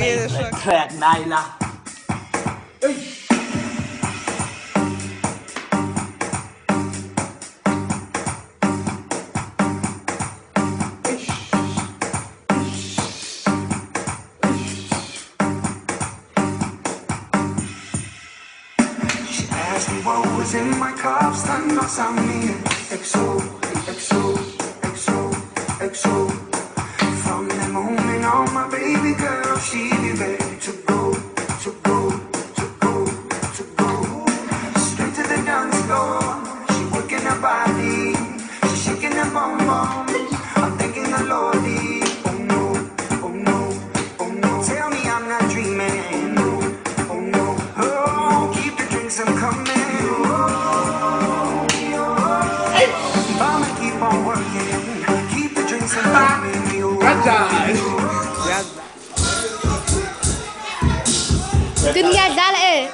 Crack Nyla. Asked me what was in my cup, stand by some me. XO, XO, XO, XO. From the moment on my baby girl, she be ready to go, to go, to go, to go. Straight to the dance floor, she working her body, she shaking her bum bum. I'm thanking the Lordy. Oh no, oh no, oh no. Tell me I'm not dreaming. No, oh no. Oh, keep the drinks, I'm coming. I'ma keep on working. Keep the drinks and coming. الدنيا زعلقة.